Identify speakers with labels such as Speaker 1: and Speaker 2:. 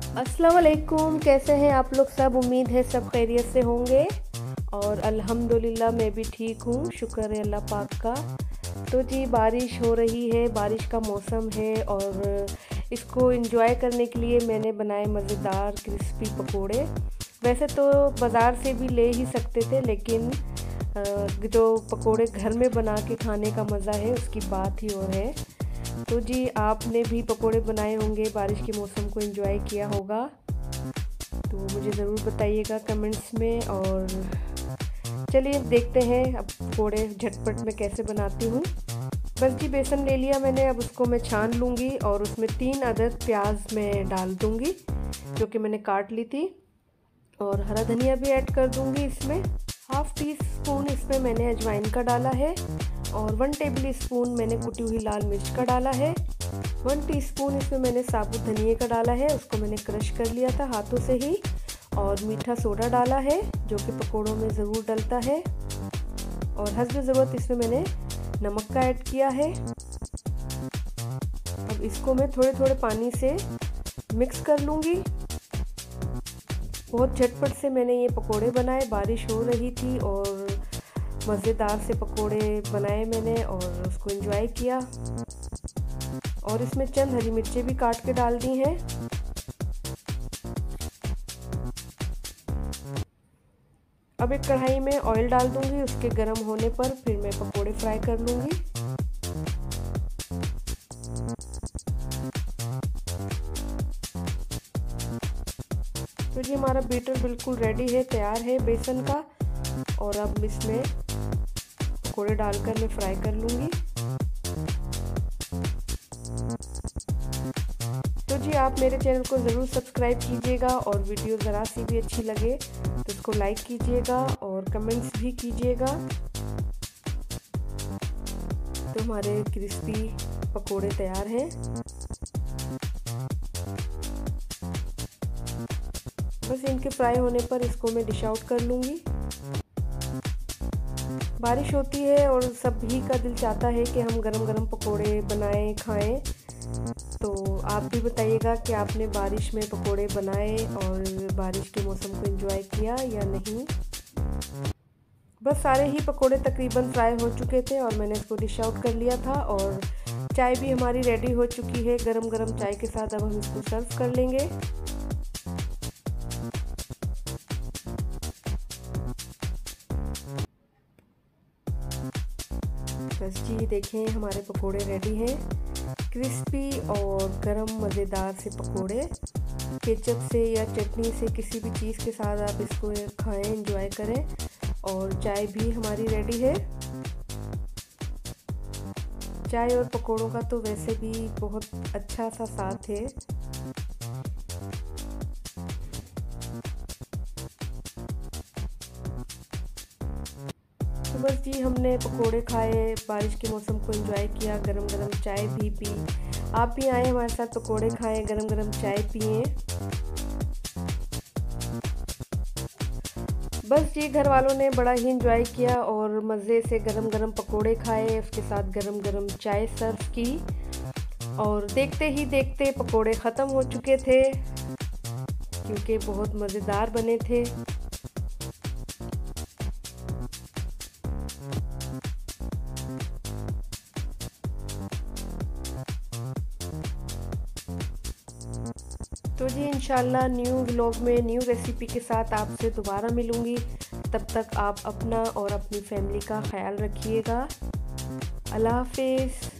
Speaker 1: अस्सलाम वालेकुम, कैसे हैं आप लोग सब। उम्मीद है सब खैरियत से होंगे और अल्हम्दुलिल्लाह मैं भी ठीक हूँ, शुक्र है अल्लाह पाक का। तो जी बारिश हो रही है, बारिश का मौसम है और इसको एंजॉय करने के लिए मैंने बनाए मज़ेदार क्रिस्पी पकोड़े। वैसे तो बाज़ार से भी ले ही सकते थे, लेकिन जो पकोड़े घर में बना के खाने का मज़ा है उसकी बात ही और है। तो जी आपने भी पकोड़े बनाए होंगे, बारिश के मौसम को एंजॉय किया होगा, तो मुझे ज़रूर बताइएगा कमेंट्स में। और चलिए देखते हैं अब पकोड़े झटपट में कैसे बनाती हूँ। बस जी बेसन ले लिया मैंने, अब उसको मैं छान लूँगी और उसमें 3 अदद प्याज मैं डाल दूँगी जो कि मैंने काट ली थी, और हरा धनिया भी ऐड कर दूँगी इसमें। हाफ़ टी स्पून इसमें मैंने अजवाइन का डाला है और 1 टेबल स्पून मैंने कुटी हुई लाल मिर्च का डाला है। 1 टीस्पून इसमें मैंने साबुत धनिए का डाला है, उसको मैंने क्रश कर लिया था हाथों से ही। और मीठा सोडा डाला है जो कि पकोड़ों में ज़रूर डलता है, और हस्ब ज़रूरत इसमें मैंने नमक का ऐड किया है। अब इसको मैं थोड़े थोड़े पानी से मिक्स कर लूँगी। बहुत झटपट से मैंने ये पकोड़े बनाए, बारिश हो रही थी और मज़ेदार से पकोड़े बनाए मैंने और उसको एंजॉय किया। और इसमें चंद हरी मिर्चें भी काट के डाल दी हैं। अब एक कढ़ाई में ऑयल डाल दूंगी, उसके गर्म होने पर फिर मैं पकोड़े फ्राई कर लूंगी। तो जी हमारा बैटर बिल्कुल रेडी है, तैयार है बेसन का, और अब इसमें पकोड़े डालकर मैं फ्राई कर लूँगी। तो जी आप मेरे चैनल को ज़रूर सब्सक्राइब कीजिएगा, और वीडियो ज़रा सी भी अच्छी लगे तो इसको लाइक कीजिएगा और कमेंट्स भी कीजिएगा। तो हमारे क्रिस्पी पकोड़े तैयार हैं। बस इनके फ्राई होने पर इसको मैं डिश आउट कर लूँगी। बारिश होती है और सभी का दिल चाहता है कि हम गरम गरम पकोड़े बनाएं खाएं। तो आप भी बताइएगा कि आपने बारिश में पकोड़े बनाए और बारिश के मौसम को एंजॉय किया या नहीं। बस सारे ही पकोड़े तकरीबन फ्राई हो चुके थे और मैंने इसको डिश आउट कर लिया था, और चाय भी हमारी रेडी हो चुकी है। गरम गरम चाय के साथ अब हम इसको सर्व कर लेंगे। बस जी देखें हमारे पकोड़े रेडी हैं, क्रिस्पी और गरम मज़ेदार से पकोड़े। केचप से या चटनी से किसी भी चीज़ के साथ आप इसको खाएं, एंजॉय करें। और चाय भी हमारी रेडी है। चाय और पकोड़ों का तो वैसे भी बहुत अच्छा सा साथ है। तो बस जी हमने पकोड़े खाए, बारिश के मौसम को एंजॉय किया, गरम गरम चाय भी पी। आप भी आए हमारे साथ पकोड़े खाएं, गरम गरम चाय पिए। बस जी घर वालों ने बड़ा ही एंजॉय किया और मज़े से गरम गरम पकोड़े खाए, उसके साथ गरम गरम चाय सर्व की। और देखते ही देखते पकोड़े ख़त्म हो चुके थे क्योंकि बहुत मज़ेदार बने थे। तो जी इंशाल्लाह न्यू व्लॉग में न्यू रेसिपी के साथ आपसे दोबारा मिलूँगी। तब तक आप अपना और अपनी फैमिली का ख्याल रखिएगा। अल्लाह हाफिज़।